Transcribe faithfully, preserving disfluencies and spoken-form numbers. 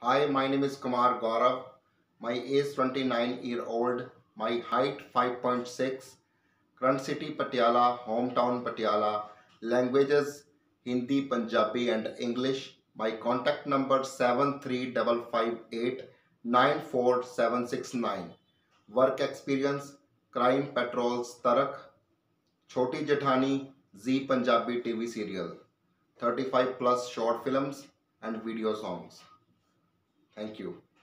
Hi, my name is Kumar Gaurav. My age twenty-nine year old. My height five point six. Current city Patiala, hometown Patiala. Languages Hindi, Punjabi and English. My contact number seven three five five eight nine four seven six nine. Work experience Crime Patrols Tarak, Choti Jethani, Zee Punjabi T V serial. thirty-five plus short films and video songs. Thank you.